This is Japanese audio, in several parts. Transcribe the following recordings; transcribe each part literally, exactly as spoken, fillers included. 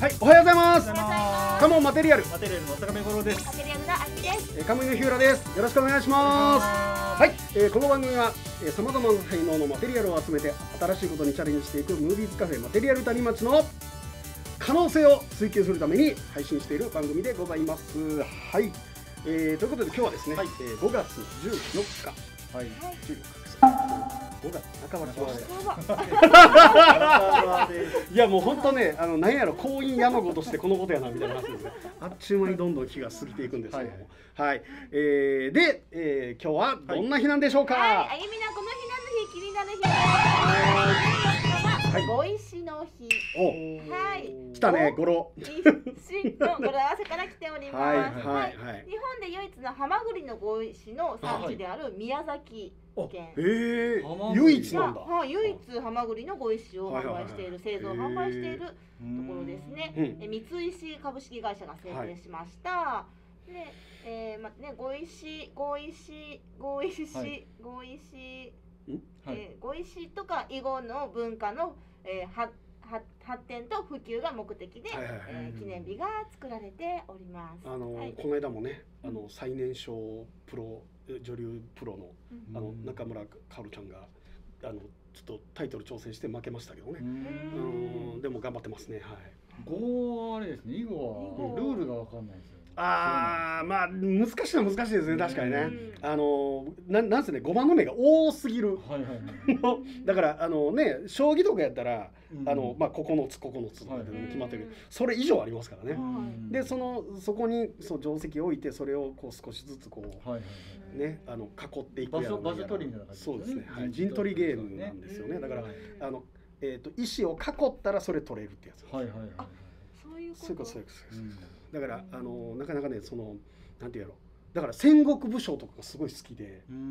はい、おはようございます。 おはようございます。 カモンマテリアル。 マテリアルの坂部五郎です。 マテリアルのあきです。 えー、カムイの日浦です。よろしくお願いします。はい、えー、この番組はさまざまな才能のマテリアルを集めて新しいことにチャレンジしていくムービーズカフェマテリアル谷町の可能性を追求するために配信している番組でございます。はい、えー、ということで今日はですね、はい、えー、ごがつじゅうよっか、はい、じゅうよっかです。ごがつなかば来ました。いやもう本当ね、あの何やろ婚姻山ごとしてこのことやなみたいな話ですね。あっちゅう間にどんどん日が過ぎていくんですけども、はい、はい、えー、で、えー、今日はどんな日なんでしょうか。 はい、あゆみなこの日なの日、気になる日です。はい、ご石の日。 お、 はい、 来たね、語呂。 石の語呂合わせから来ております。はい、はい、はい。日本で唯一のハマグリのご石の産地である宮崎県。 ええ、唯一なんだ。 はい、唯一ハマグリのご石を販売している、製造販売しているところですね。三石株式会社が制定しました。で、えー、まあね、ご石、ご石、ご石、ご石、えー、ご石とか囲碁の文化の、えー、はは発展と普及が目的で、えー、記念日が作られております。 あの、はい、この間もね、あの最年少プロ女流プロの、うん、あの中村かおるちゃんがあのちょっとタイトル挑戦して負けましたけどね。うん、でも頑張ってますね。はい。 碁はあれですね。囲碁はルールがわかんないですよね。 ああ、まあ難しいのは難しいですね、確かにね。あのななんせね、碁盤の目が多すぎる。だからあのね、将棋とかやったらあのまあここのつここのつとかで決まってるけど、それ以上ありますからね。でそのそこにそう定石を置いて、それをこう少しずつこうね、あの囲っていくやら場所取りみたいな感じ。 そうですね。はい、陣取りゲームなんですよね。だからあのえっと石を囲ったらそれ取れるってやつ。はいはいはい。 そういうこと。 そういうことそういうこと。だからあのなかなかね、そのなんていうやろ、だから戦国武将とかがすごい好きで、うん、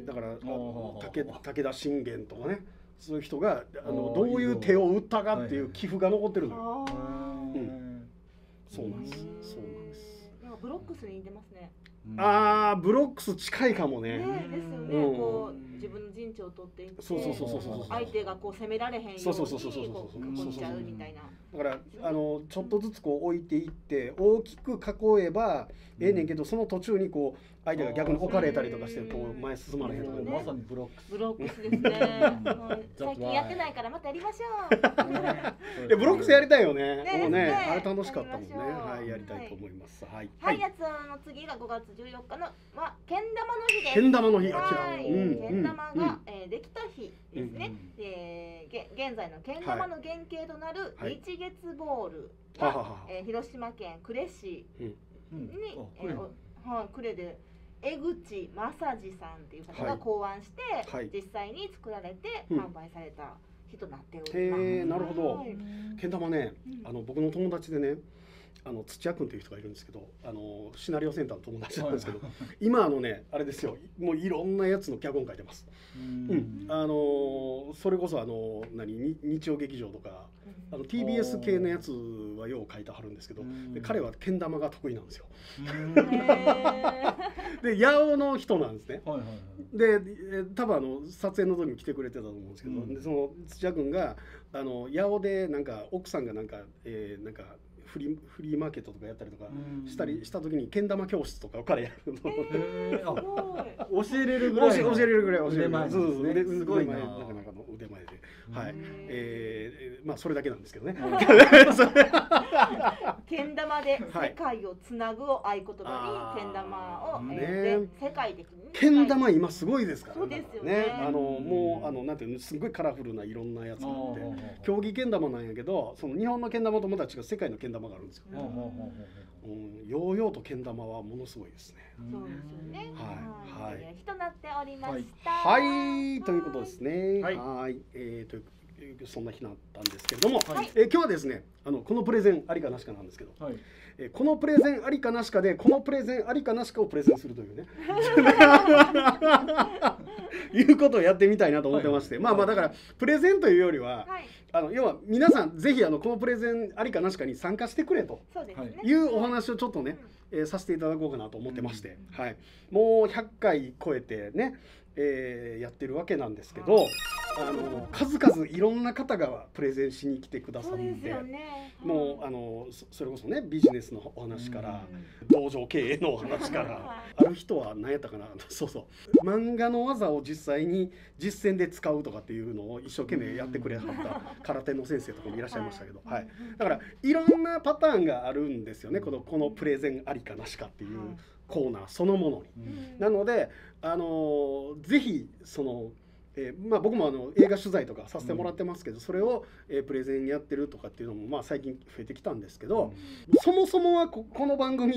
だから武武田信玄とかね、そういう人があのどういう手を打ったかっていう寄付が残ってるのよ。うん、そうなんです。そうなんです。 なんかブロックスに似てますね。 ああ、ブロックス近いかもね。 ね、ですよね。こう自分の陣地を取っていって、そうそうそうそうそう、相手がこう攻められへんようにこう囲っちゃうみたいな。 だからあのちょっとずつこう置いていって大きく囲えばええねんけど、その途中にこう相手が逆に置かれたりとかしてこう前進まれへんとか、 まさにブロックス。 ブロックスですね。最近やってないからまたやりましょう。 え、ブロックスやりたいよね。もうね、あれ楽しかったもんね。はい、やりたいと思います。はい。 はい、やつの次がごがつじゅうよっかのはけん玉の日です。 けん玉の日、 あきら。けん玉ができた日ですね。で、現在のけん玉の原型となる日月ボールが広島県呉市に呉で江口正治さんっていう方が考案して実際に作られて販売された日となっております。 へえ、なるほど。けん玉ね、あの僕の友達でね、あの土屋君という人がいるんですけど、あのシナリオセンターの友達なんですけど、今あのねあれですよ、もういろんなやつの脚本書いてます。うん、あのそれこそあの何日曜劇場とかあの ティービーエス 系のやつはよう書いてはるんですけど、で彼はけん玉が得意なんですよ。で八尾の人なんですね。で多分あの撮影の時に来てくれてたと思うんですけど、でその土屋君があの八尾でなんか奥さんがなんか、えー、なんかフリー、フリーマーケットとかやったりとかしたりした時にけん玉教室とかを彼やるの。教えれるぐらい教えれるぐらい教えれる。 そうそう、 すごいなかなかの腕前で、はい、えー、まあそれだけなんですけどね。 けん玉で世界をつなぐを合言葉にけん玉を世界的に。 けん玉今すごいですからね。そうですよね。 あのもうあのなんていうの、すごいカラフルないろんなやつがあって、競技けん玉なんやけど、その日本のけん玉とまた違う世界のけん玉があるんですよ。うん、ヨーヨーとけん玉はものすごいですね。 そうですよね。 はい、はい。 日となっておりました。 はい、ということですね。はい、えー、というそんな日だったんですけれども、え今日はですね、あのこのプレゼンありかなしかなんですけど、えこのプレゼンありかなしかでこのプレゼンありかなしかをプレゼンするというね。いうことをやってみたいなと思ってまして、まあまあだからプレゼンというよりは、あの要は皆さんぜひあのこのプレゼンありかなしかに参加してくれというお話をちょっとね、えー、させていただこうかなと思ってまして、はい、もうひゃっかい超えてね、えー、やってるわけなんですけど、 あの数々いろんな方がプレゼンしに来てくださって、 ね、 もうあのそれこそねビジネスのお話から、うん、道場経営のお話から、ある人は何やったかな、そうそう漫画の技を実際に実践で使うとかっていうのを一生懸命やってくれはった空手の先生とかもいらっしゃいましたけど、はい、だからいろんなパターンがあるんですよね、このこのプレゼンありかなしかっていうコーナーそのものに。うん、なのであのぜひそのえーまあ、僕もあの映画取材とかさせてもらってますけど、それを、えー、プレゼンやってるとかっていうのもまあ最近増えてきたんですけど、うん、そもそもは こ, この番組って、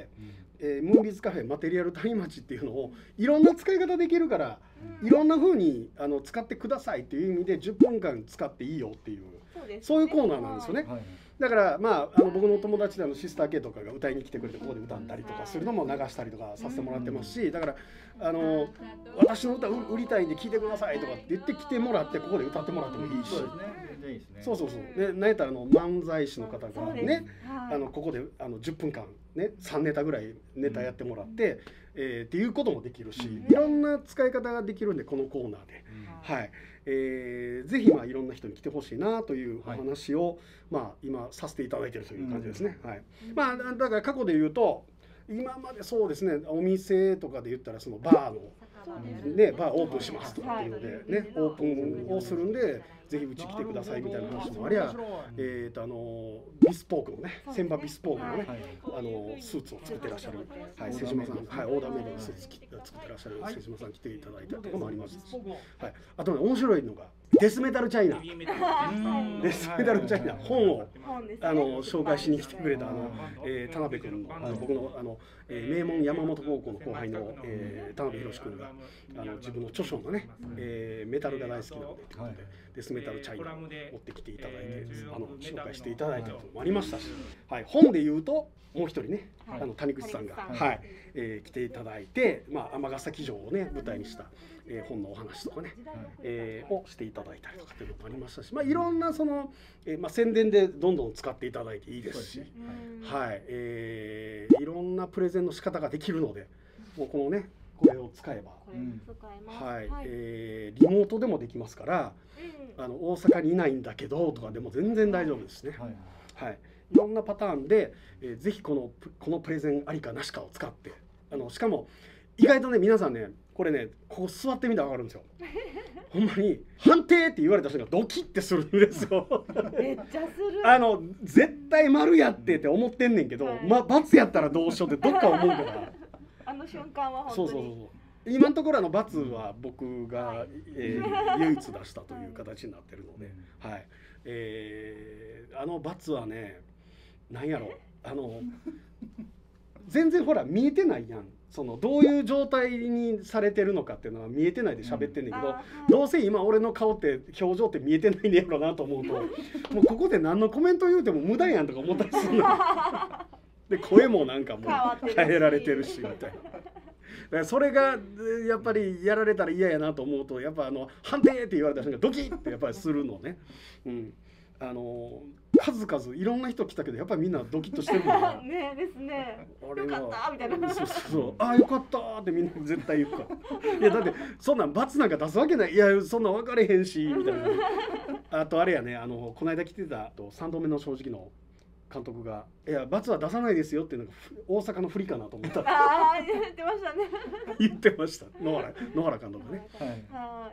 うんえー、ムービーズカフェマテリアル谷町っていうのをいろんな使い方できるから、うん、いろんな風にあの使ってくださいっていう意味でじゅっぷんかん使っていいよっていう、 そうですね、そういうコーナーなんですよね。はい、だからまあ、あの僕の友達であのシスター K とかが歌いに来てくれてここで歌ったりとかするのも流したりとかさせてもらってますし、だからあの私の歌売りたいんで聴いてくださいとかって言って来てもらってここで歌ってもらってもいいし、そうそうそうで、なんやったらあの漫才師の方がね、あのここであのじゅっぷんかんねさんネタぐらいネタやってもらって、えー、っていうこともできるし、いろんな使い方ができるんでこのコーナーで、はい。えー、ぜひまあいろんな人に来てほしいなというお話を、はい、まあ今させていただいているという感じですね。うん、はい。まあだから過去で言うと今までそうですね、お店とかで言ったらそのバーのねバーオープンしますとかっていうのでねオープンをするんでぜひうち来てくださいみたいな話もありゃ、えっとあのビスポークのね千葉ビスポークのねあのスーツを作ってらっしゃるはい瀬島さん、はいオーダーメイドのスーツ作ってらっしゃる瀬島さん来ていただいたところもありましたし、はい、あとね面白いのがデスメタルチャイナ、デスメタルチャイナ本をあの紹介しに来てくれたあの、えー、田辺君のあの僕のあの、えー、名門山本高校の後輩の、えー、田辺博君があの自分の著書のね、えー、メタルが大好きなのでということで、デスメタルチャイナを持ってきていただいてあの紹介していただいたこともありましたし、はい、本で言うともう一人ね、はい、あの谷口さんが、はいえー、来ていただいて、まあ、尼崎城をね舞台にした、えー、本のお話とかね、えー、をしていただいたりとかっていうのもありましたし、まあ、いろんなその、えーまあ、宣伝でどんどん使っていただいていいですし、はいえー、いろんなプレゼンの仕方ができるので、もうこのねこれを使えば、はいえー、リモートでもできますから、うん、あの大阪にいないんだけどとかでも全然大丈夫ですね。はいはい、いろんなパターンで、えー、ぜひこのこのプレゼンありかなしかを使ってあのしかも意外とね皆さんねこれねここ座ってみたら分かるんですよ。ほんまに判定って言われた人がドキッてするんですよ。 めっちゃする。 あの絶対丸やってって思ってんねんけど、はい、ま×やったらどうしようってどっか思うから。 あの瞬間は本当に。 そうそうそう。今のところあの×は僕が、はいえー、唯一出したという形になってるので、はいはいえー、あの×はねなんやろあの全然ほら見えてないやん。そのどういう状態にされてるのかっていうのは見えてないで喋ってんねんけど、うんはい、どうせ今俺の顔って表情って見えてないねやろなと思うともうここで何のコメント言うても無駄やんとか思ったりするので声もなんかもう変えられてるしみたいな。だからそれがやっぱりやられたら嫌やなと思うとやっぱあの判定って言われた瞬間ドキッってやっぱりするのね。うん、あの数々いろんな人来たけどやっぱりみんなドキッとしてるもんな。 ねですね。 あれはよかったみたいな。 そうそうそう。あよかったってみんな絶対言うから。いやだってそんなん罰なんか出すわけない。いやそんなん分かれへんしみたいな。あとあれやねあのこの間来てたとさんどめの正直の監督がいや罰は出さないですよっていうのが大阪の振りかなと思った。 ああ言ってましたね。 言ってました。野原野原監督ね。はい。はい。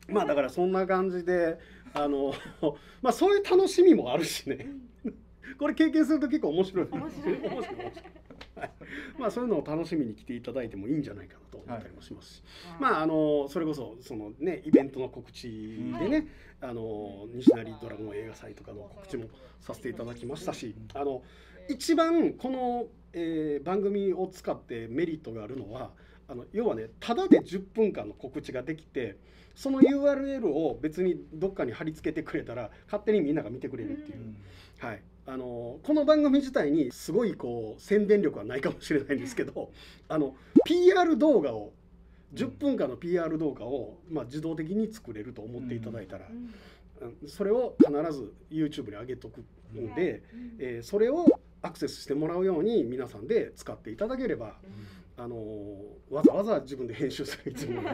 まあだからそんな感じで。あのまあそういう楽しみもあるしねこれ経験すると結構面白い面白い面白い面白い、はい、まあそういうのを楽しみに来ていただいてもいいんじゃないかなと思ったりもしますし、はい、まああのそれこそそのねイベントの告知でね、うん、あの西成ドラゴン映画祭とかの告知もさせていただきましたし、あの一番この、えー、番組を使ってメリットがあるのはあの要はねただでじゅっぷんかんの告知ができてその ユーアールエル を別にどっかに貼り付けてくれたら勝手にみんなが見てくれるっていう、うん、はい、あのこの番組自体にすごいこう宣伝力はないかもしれないんですけどあの ピーアール 動画をじゅっぷんかんの ピーアール 動画を、まあ、自動的に作れると思っていただいたら、うん、それを必ず YouTube に上げとくので、うんえー、それをアクセスしてもらうように皆さんで使っていただければ、うん、あのわざわざ自分で編集する必要もないし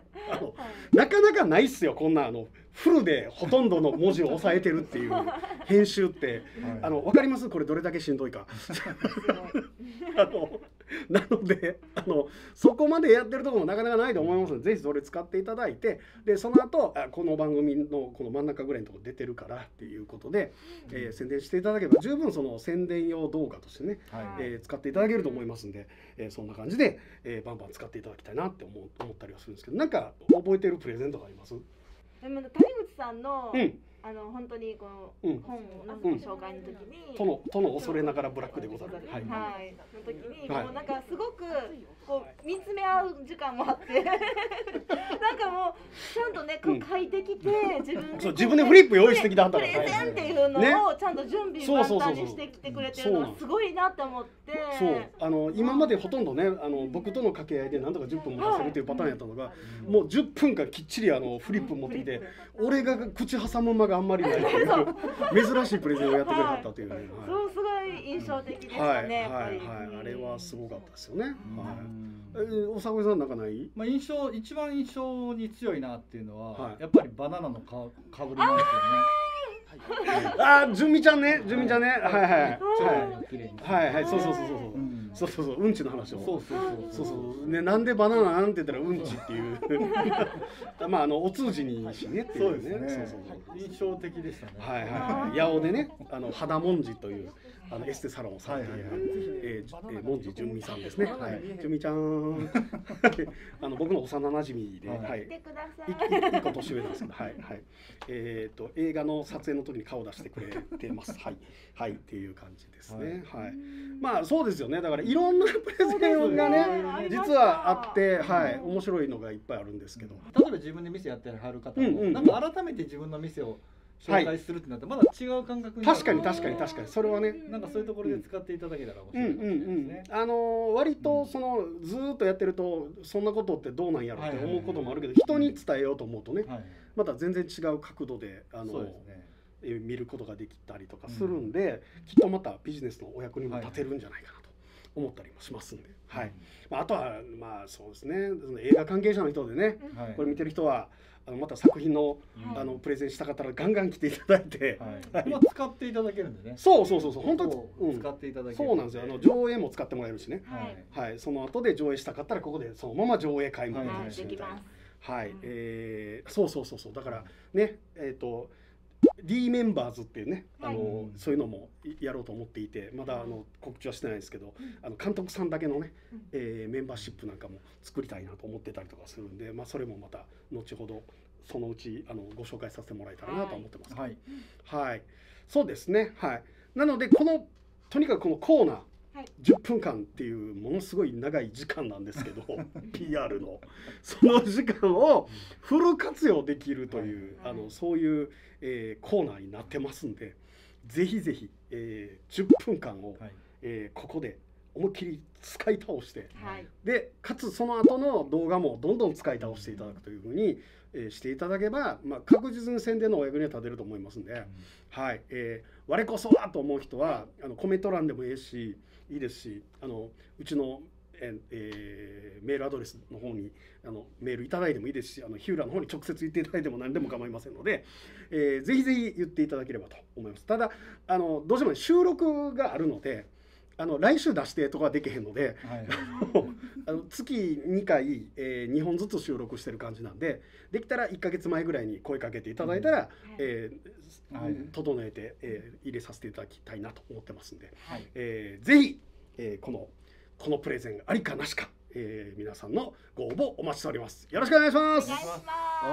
あのなかなかないっすよ、こんなあのフルでほとんどの文字を押さえてるっていう編集って、はい、あの分かります？これどれだけしんどいか。あのなのであのそこまでやってるところもなかなかないと思いますので、ぜひそれ使っていただいて、でその後あこの番組のこの真ん中ぐらいのところ出てるからっていうことで、うん、えー、宣伝していただければ十分その宣伝用動画としてね、はい、えー、使っていただけると思いますんで、えー、そんな感じで、えー、バンバン使っていただきたいなって思う思ったりはするんですけど、なんか覚えてるプレゼントがあります？ でも谷口さんの、うん、あの本当にこの本の紹介の時に、 とのとの恐れながらブラックでござる。 はい。はい。の時に、もうなんかすごくこう見つめ合う時間もあって、なんかもうちゃんとねこう書いてきて、自分でそう自分でフリップ用意してきたんだから。プレゼンっていうのをちゃんと準備万端にしてきてくれてるのがすごいなって思って。 そう。あの今までほとんどね、あの僕との掛け合いでなんとかじゅっぷんも出せるというパターンやったのが、もうじゅっぷんかんきっちりあのフリップ持ってきて、俺が口挟む間があんまりないという珍しいプレゼンをやってくれはったというね。 そうすごい印象的でしたね。 はいはいはい、あれはすごかったですよね。はい。え、おさこさんなんかない？ まあ印象一番印象に強いなっていうのはやっぱりバナナのかかぶりなんですよね。 ああ、じゅんみちゃんね、じゅんみちゃんね、はいはいはいはいはい、そうそうそうそうそうそうそう、うんちの話を、そうそうそうそうね、なんでバナナなんて言ったらうんちっていうまああのお通じにしねっていうね、そうそう印象的でしたね。 はいはいはい、八尾でね、あの肌もんじというあのエステサロンをされているええもんじじゅんみさんですね。はい、じゅんみちゃん、あの僕の幼馴染で、はい、一個年上なんですけど、はいはい、えっと映画の撮影の時に顔出してくれてます。はいはいっていう感じですね。はい。まあそうですよね。だからいろんなプレゼンがね実はあって、はい、面白いのがいっぱいあるんですけど。 例えば自分で店やってはる方もなんか改めて自分の店を紹介するってなったらまだ違う感覚になる。 確かに確かに確かにそれはね、 なんかそういうところで使っていただけたら面白いかもしれないですね。 あの割とそのずっとやってるとそんなことってどうなんやろって思うこともあるけど、人に伝えようと思うとね、また全然違う角度であの見ることができたりとかするんで、きっとまたビジネスのお役にも立てるんじゃないかなと思ったりもしますんで、はい。あとはまあそうですね、映画関係者の人でね、これ見てる人はあのまた作品のあのプレゼンしたかったらガンガン来ていただいて、 今使っていただけるんでね。 そうそうそうそう、本当に使っていただける。 そうなんですよ。あの上映も使ってもらえるしね。はい。その後で上映したかったらここでそのまま上映会もできるしみたいな。はい。ええ、そうそうそうそう。だからね、えっと。D メンバーズっていうね、あの、はい、そういうのもやろうと思っていて、まだあの告知はしてないですけど、あの監督さんだけのね、えー、メンバーシップなんかも作りたいなと思ってたりとかするんで、まあ、それもまた後ほどそのうちあのご紹介させてもらえたらなと思ってます。はい、はい、そうですね。はい。なのでこのとにかくこのコーナー。じゅっぷんかんっていうものすごい長い時間なんですけどピーアール のその時間をフル活用できるという、あのそういう、えー、コーナーになってますんで、ぜひぜひ、えー、じゅっぷんかんを、はい、えー、ここで思いっきり使い倒して、はい、でかつその後の動画もどんどん使い倒していただくというふうに、えー、していただけば、まあ、確実に宣伝のお役には立てると思いますんで、うん、はい、えー、我こそはと思う人はあのコメント欄でもいいしいいですし、あのうちの、ええー、メールアドレスの方にあのメールいただいてもいいですし、あの日浦の方に直接言っていただいても何でも構いませんので、えー、ぜひぜひ言っていただければと思います。ただあのどうしても、ね、収録があるので、あの来週出してとかはできへんので、はい、あの月にかい、えー、にほんずつ収録してる感じなんで、できたらいっかげつまえぐらいに声かけていただいたら、うん、えーはい、整えて、えー、入れさせていただきたいなと思ってますんで、はい、えー、ぜひ、えー、このこのプレゼンありかなしか、えー、皆さんのご応募お待ちしております。よろしくお願いします。はい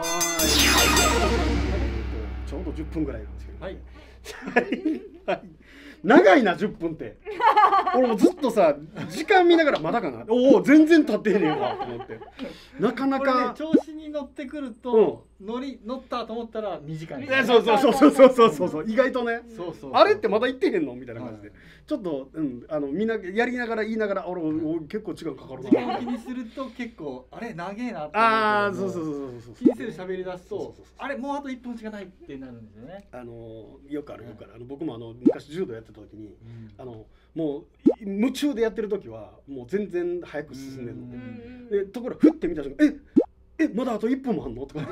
、ちょうどじゅっぷんぐらいなんですけど、ね、はい長いなじゅっぷんって。俺もずっとさ時間見ながらまだかな、おお全然経ってへんねんわと思って、なかなか、 ね、調子に乗ってくると、うん、乗り乗ったと思ったら短い、ね、 そうそうそうそうそうそうそう意外とね、そうそうそう、あれってまだ行ってへんのみたいな感じで、はい、ちょっと、うん、あのみんなやりながら言いながら俺結構時間かかるな、 時間気にすると結構あれ長えなって、 ああそうそうそうそう気にせず喋り出すとあれもうあといっぷんしかないってなるんですよね。 あのよくあるよくある、あの僕もあの昔柔道やってた時に、うん、あのもう夢中でやってる時はもう全然早く進んでるので、でところがふって見た瞬間ええまだあといっぷんもあんのとか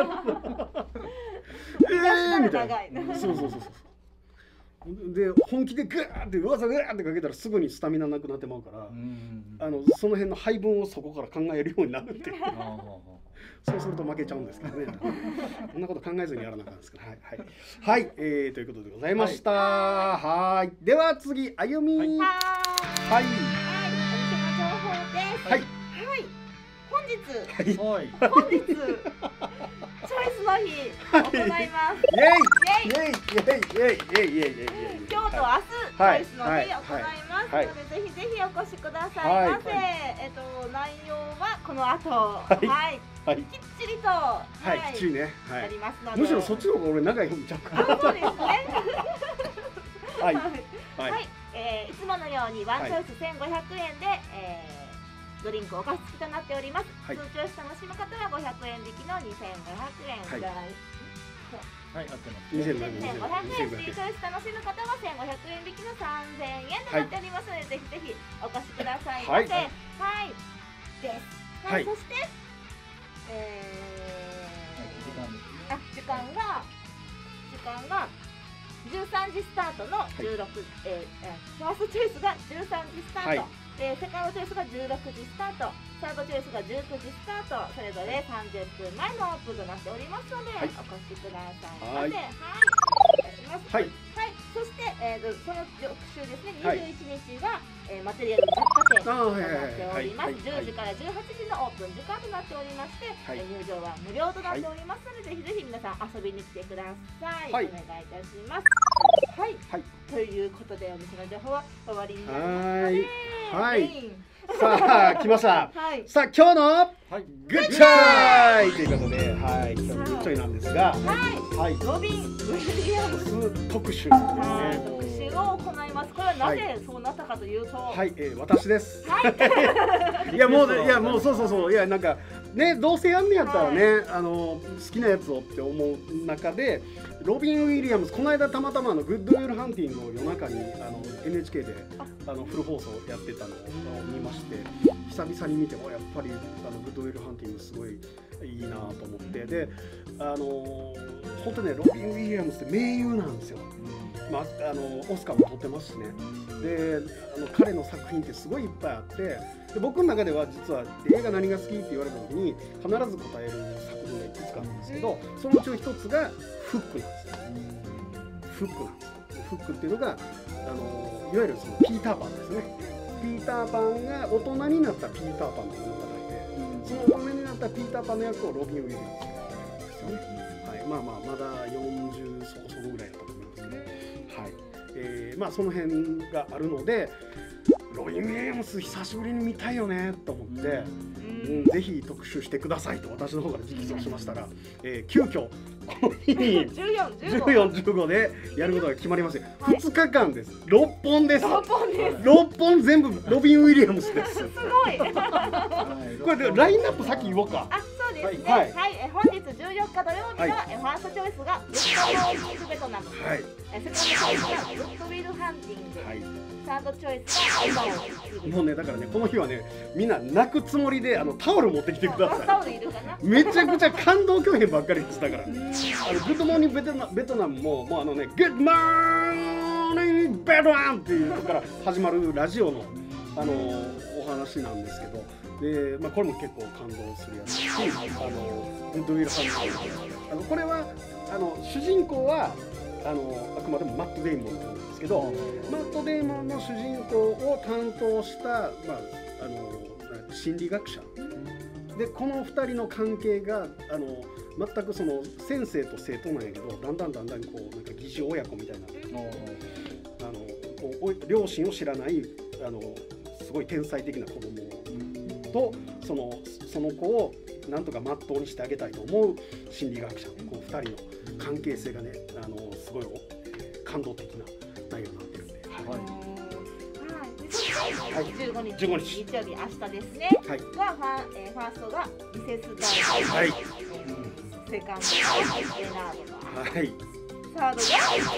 えーみたいなそうそうそうそうで本気でグーってわざグーってかけたらすぐにスタミナなくなってまうから、あのその辺の配分をそこから考えるようになるっていうそうすると負けちゃうんですけどねそんなこと考えずにやらなかったんですけどはいはい、はいえー、ということでございました。はい、では次あゆみ。はいはいはいお店の情報です。 はいはい本日はい本日チョイスの日行います。 イエイイエイイエイイエイイエイイエイイエイイエイ今日と明日、 はいチョイスの日行いますので、 はいぜひぜひお越しくださいませ。 はいえっと内容はこの後、 いはい、 はいきっちりと、ははいきっちりねはやいりますので。 むしろそっちの方が俺長い方見ちゃうかあ、そうですね。 はいは、 はいいえーいつものようにワンチョイスせんごひゃくえんで、えードリンクお菓子付きとなっております。 はい通チョイス楽しむ方はごひゃくえん引きのにせんごひゃくえん。 はいじゃあはい合ってますにせんごひゃくせんごひゃくえん、スイートイス楽しむ方はせんごひゃくえん引きのさんぜんえんとなっておりますので、ぜひぜひお越しくださいませ。 ははいい、です。 はいそして、え時間ですね。 ー、あ、時間が時間がじゅうさんじスタートのじゅうろく、えーえーファーストチョイスがじゅうさんじスタート。 はいでセカンドチョイスがじゅうろくじスタート、サードチョイスがじゅうくじスタート、それぞれさんじゅっぷんまえのオープンとなっておりますので、 はいお越しくださいはいませ。はい、お願いします。 はいはい、そして、えーと、その翌週ですね、 はいにじゅういちにちが、えーマテリアル雑貨店とあーはいなっております。 はいはいはいじゅうじからじゅうはちじのオープン時間となっておりまして、 はいえー入場は無料となっておりますので、ぜひぜひ皆さん遊びに来てください。 はいお願いいたします。はい、 はいということでお店の情報は終わりになりますのはで、 はいメインさあ来ましたはい。 さあ今日のはいグッチョイということではい今日のグッチョイなんですがはい。 はいロビン・ウィリアムス特集はいです特ね集を行います。これはなぜそうなったかというと、は。 はいい、えー、私ですはい。 いやもういやもうそうそうそういやなんかねどうせやんねやったらね、あの好きなやつをって思う中でロビン・ウィリアムズこの間たまたまあのグッドウィル・ハンティングを夜中にあの エヌエイチケー であのフル放送やってたのを見まして久々に見てもやっぱりあのグッドウィル・ハンティングすごいいいなと思ってであの本当ねロビン・ウィリアムズって名優なんですよ。まあ、あのオスカーも取ってますしねであの彼の作品ってすごいいっぱいあってで僕の中では実は映画何が好きって言われた時に必ず答える作品がいくつかあるんですけどそのうちの一つがフックなんですよ。フックなんですよ。フックっていうのがあのいわゆるそのピーターパンですね。ピーターパンが大人になったピーターパンというのがいてその大人になったピーターパンの役をロビン・ウィリアムズがやってるんですよね。はい、まあまあまだよんじゅうそこそこぐらいだったと思いますけど、はいえー、まあその辺があるのでロビン・ウィリアムス久しぶりに見たいよねと思って、うん、ぜひ特集してくださいと私の方から直訴しましたら、えー、急遽この日にじゅうよん、じゅうご。 じゅうよん、じゅうごでやることが決まりまして、 はいふつかかんです。ろっぽんです。 ろっぽんです。 ろっぽん全部ロビン・ウィリアムスです。 すごい。 これでラインナップさっき言おうか。 あ、そうですね。 ははいい、え本日じゅうよっか土曜日は、えファーストチョイスがグッドモーニングベトナム、 はい。 えセカンドチョイスがグッドウィルハンティング、 はい。 サードチョイスが今をもうねだからねこの日はねみんな泣くつもりであのタオル持ってきてくださタオルいるかな。 い。めちゃくちゃ感動共演ばっかりでしたから。あのグッドモーニングベトナムベトナムももうあのねグッドモーニングベトナムっていうとこから始まるラジオのあのお話なんですけど。でまあ、これも結構感動するやつし、あのグッドウィル・ハンティングあのこれはあの主人公はあのあくまでもマット・デイモンなんですけど、マット・デイモンの主人公を担当した、まあ、あの心理学者でこのふたりの関係があの全くその先生と生徒なんやけどだんだんだんだんこうなんか疑似親子みたいなあのこう両親を知らないあのすごい天才的な子供とそのその子をなんとかまっとうにしてあげたいと思う心理学者こうふたりの関係性がねあのすごい感動的な内容になってるんで、はいはい、じゅうごにち、 じゅうごにち日曜日、明日ですね。 はいがファ,、えー、ファーストがミセスダイ、 はいセカンドがエナードの、 はいサードが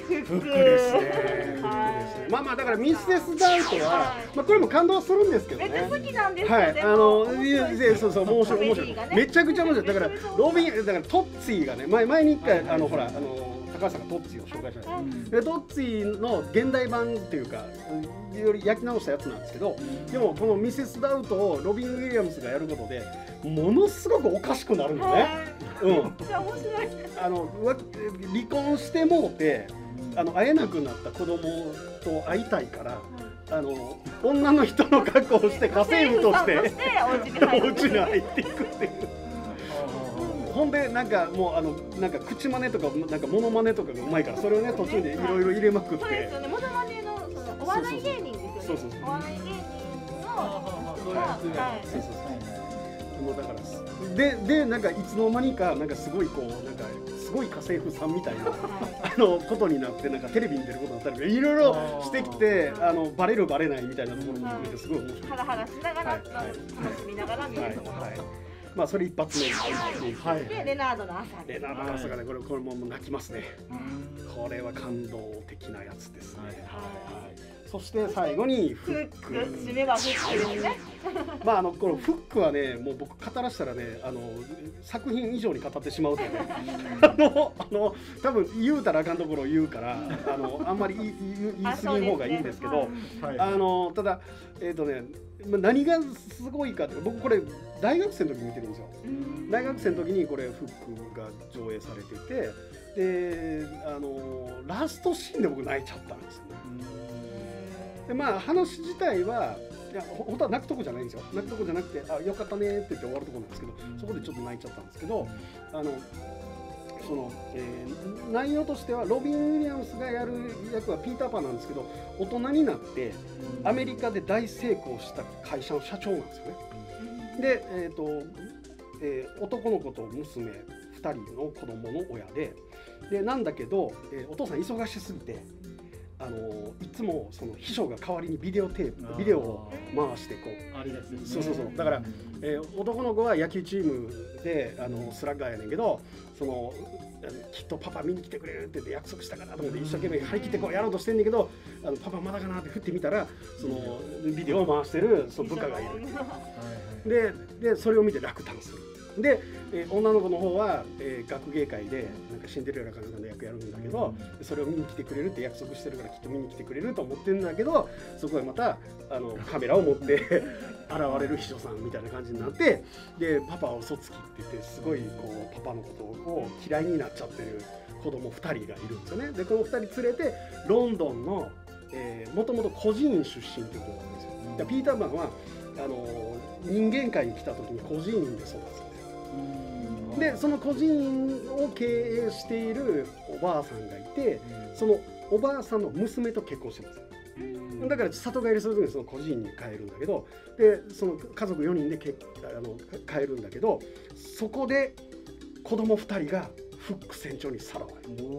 フックフックですね。フックですね。まあまあだからミセスダウトは、まあこれも感動するんですけどね。 めっちゃ好きなんですよ。 はい、 であものいやそうそう面白い面白い。めちゃくちゃ面白い。だからロビンだからトッツィがね前前に一回あのほらあの高橋さんがトッツィを紹介したんです。でトッツィの現代版っていうかより焼き直したやつなんですけど、でもこのミセスダウトをロビン・ウィリアムスがやることでものすごくおかしくなるのね。うん。 めっちゃ面白い。 あの離婚してもうて。あの会えなくなった子供と会いたいから、あの女の人の格好をして家政婦としてお家に入っていくっていう。ほんでなんかもうあのなんか口真似とかなんかモノマネとかがうまいからそれをね途中でいろいろ入れまくって。 そうですよね。モノマネのそのお笑い芸人ですよね。 そうそうそう。 お笑い芸人のそうはい。 そうそうそう。もうだからででなんかいつの間にかなんかすごいこうなんか。すごい家政婦さんみたいなあのことになってなんかテレビに出ることになったりいろいろしてきてあのバレるバレないみたいなところも含めてすごい面白い。 ハラハラしながら楽しみながら見るところ。 まあそれ一発目です。 はい。でレナードの朝。 レナードの朝がねこれこれも泣きますね。これは感動的なやつですね。そして最後にフック。 締めはフックですね。 まああのこのフックはねもう僕語らしたらねあの作品以上に語ってしまうとねあのあの多分言うたらあかんところを言うからあのあんまり言い言い過ぎん方がいいんですけどあのただえっとね何がすごいかって僕これ大学生の時見てるんですよ。大学生の時にこれフックが上映されててであのラストシーンで僕泣いちゃったんですよね。でまあ話自体はいや本当は泣くとこじゃないんですよ。泣くとこじゃなくてあよかったねって言って終わるとこなんですけどそこでちょっと泣いちゃったんですけどあのその、えー、内容としてはロビン・ウィリアムスがやる役はピーター・パンなんですけど大人になってアメリカで大成功した会社の社長なんですよね。で、えーとえー、男の子と娘ふたりの子供の親ででなんだけど、えー、お父さん忙しすぎてあのいつもその秘書が代わりにビデオテープビデオを回してこうありですね。 そうそうそうだから、えー、男の子は野球チームであのスラッガーやねんけどそのきっとパパ見に来てくれるって言って約束したかなと思って一生懸命張り切ってこうやろうとしてんねんけどあのパパまだかなって振ってみたらそのビデオを回してるその部下がいるででそれを見て落胆する。で、えー、女の子の方は、えー、学芸会でなんかシンデレラかなんかの役やるんだけど、うん、それを見に来てくれるって約束してるからきっと見に来てくれると思ってるんだけどそこへまたあのカメラを持って現れる秘書さんみたいな感じになってでパパは嘘つきって言ってすごいこうパパのことを嫌いになっちゃってる子供ふたりがいるんですよね。でこのふたり連れてロンドンのもともと孤児院出身っていうことなんですよ。うん、ピーター・パンはあの人間界に来た時に孤児院で育つんですよ。でその孤児院を経営しているおばあさんがいてそのおばあさんの娘と結婚してます。だから里帰りする時にその孤児院に帰るんだけどでその家族よにんでけあの帰るんだけどそこで子供ふたりがフック船長にさらわれる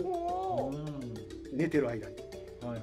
寝てる間に。はいはい、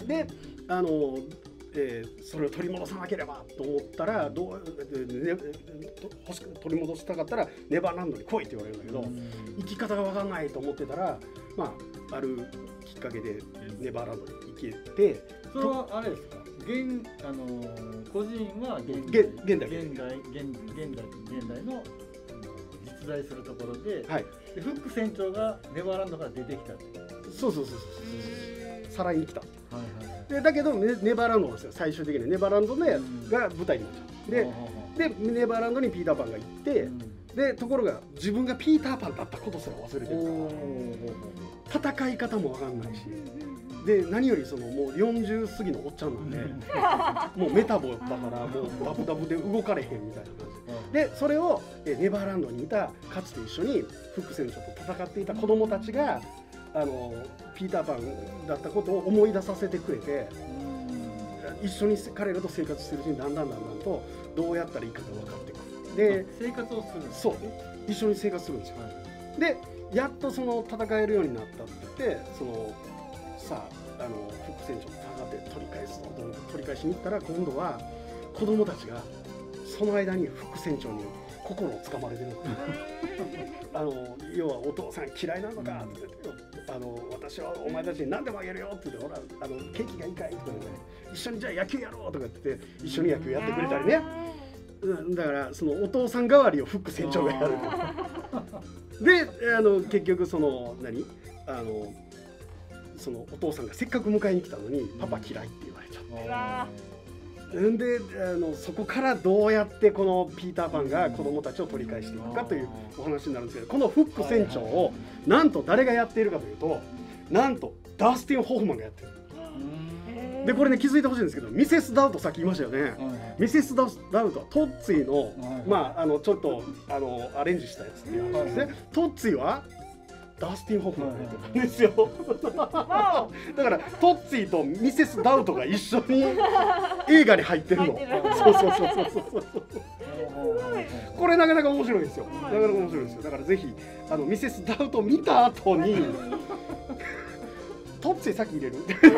であのえー、それを取り戻さなければと思ったらどう、ね、欲しく取り戻したかったらネバーランドに来いって言われるんだけど生き方が分かんないと思ってたら、まあ、あるきっかけでネバーランドに行けてそれはあれですか現あの個人は現代現代現代現代現代の実在するところで、はい、でフック船長がネバーランドから出てきたそうそうそうそうさらいに来た。はいはいでだけど ネ, ネバーランドですよ最終的にネバーランドのやが舞台になっちゃう。ででネバーランドにピーターパンが行って、うん、でところが自分がピーターパンだったことすら忘れてるから戦い方も分かんないしで何よりそのもうよんじゅう過ぎのおっちゃんなんでもうメタボだからもうダブダブで動かれへんみたいな感じでそれをネバーランドにいたかつて一緒にフック船長と戦っていた子供たちがあのピーターパンだったことを思い出させてくれて一緒に彼らと生活してるうちにだんだんだんだんとどうやったらいいかが分かってくる。で生活をするそう一緒に生活するんですよ。はい、でやっとその戦えるようになったって言ってそのさああのフック船長と戦って取り返すぞと思って取り返しに行ったら今度は子供たちがその間にフック船長に心をつかまれてるあの要はお父さん嫌いなのかって言ってああの私はお前たちに何でもあげるよって言ってほらあのケーキがいいかいとかね一緒にじゃあ野球やろうとかって一緒に野球やってくれたりね。だからそのお父さん代わりをフック船長がやるであの結局その何あのそのお父さんがせっかく迎えに来たのにパパ嫌いって言われちゃったんであのそこからどうやってこのピーターパンが子供たちを取り返していくかというお話になるんですけどこのフック船長をなんと誰がやっているかというとなんとダスティン・ホフマンがやってる。でこれね気づいてほしいんですけどミセス・ダウトさっき言いましたよね、はい、ミセス・ダウトはトッツィの、はい、まああのちょっとあのアレンジしたやつっていう話ですね、はい、トッツィはダスティン・ホフマンがやってたんですよ、はい、だからトッツィとミセス・ダウトが一緒に映画に入ってるのそうそうそうそうそうそうこれなかなか面白いんですよなかなか面白いですよだからぜひあのミセス・ダウト見た後にトッツィ先入れる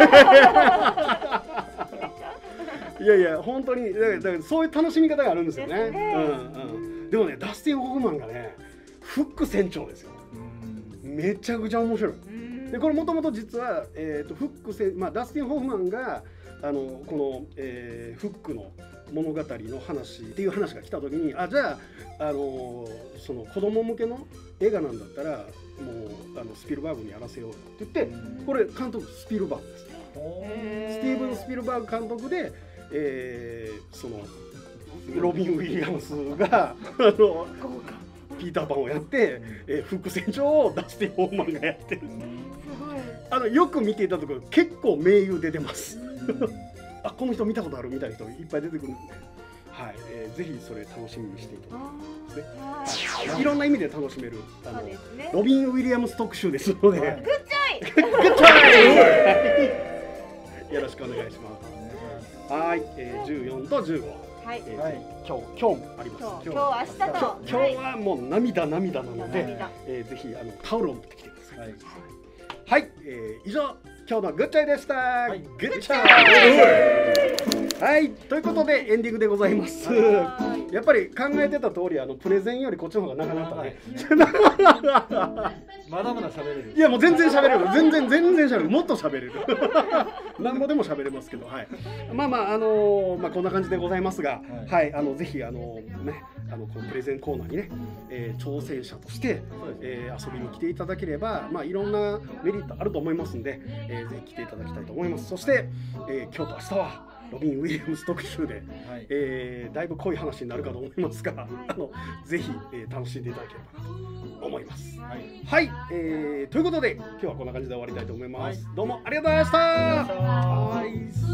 いやいや本当にだからだからそういう楽しみ方があるんですよね。で, うんうん、でもねダスティン・ホフマンがねフック船長ですよ。めちゃくちゃ面白い。でこれもともと実は、えー、とフック船、まあ、ダスティン・ホフマンがあのこの、えー、フックの物語の話っていう話が来た時にあじゃあ、あのー、その子供向けの映画なんだったらもうあのスピルバーグにやらせようって言ってこれ監督スピルバーグです。スティーブン・スピルバーグ監督で、えー、そのロビン・ウィリアムスがあのピーターパンをやって、えー、フック船長をダスティン・ホフマンがやってる。あのよく見ていたところ結構名優出てますあこの人見たことあるみたいな人いっぱい出てくるんで、はい、えー、ぜひそれ楽しみにしていただきたいですね、はい、いろんな意味で楽しめるあの、ね、ロビン・ウィリアムス特集ですので、はい、 グッチョイグッチョイよろしくお願いしますはい、えー、じゅうよんとじゅうごはい、えーはい、今日今日もあります。 今日今日明日と今日はもう涙涙なので、はい、えー、ぜひあのタオルを持ってきてください。はい、はい、えー、以上今日のグッチョイでした。はい、グッチョイ。はい、ということでエンディングでございます。やっぱり考えてた通りあのプレゼンよりこっちの方が長かったね。 まだまだ喋れる。 いやもう全然喋れる。全然全然喋れる。もっと喋れる。何ぼでも喋れますけど、はい。まあまああのー、まあこんな感じでございますが、はい、はい、あのぜひあのねあのこのプレゼンコーナーにね、えー、挑戦者として、えー、遊びに来ていただければまあいろんなメリットあると思いますんで、えー、ぜひ来ていただきたいと思います。そして、えー、今日と明日はロビン・ウィリアムス特集で、はい、えー、だいぶ濃い話になるかと思いますが、あのぜひ、えー、楽しんでいただければなと思います。はい、はい、えー、ということで今日はこんな感じで終わりたいと思います。はい、どうもありがとうございました。はい。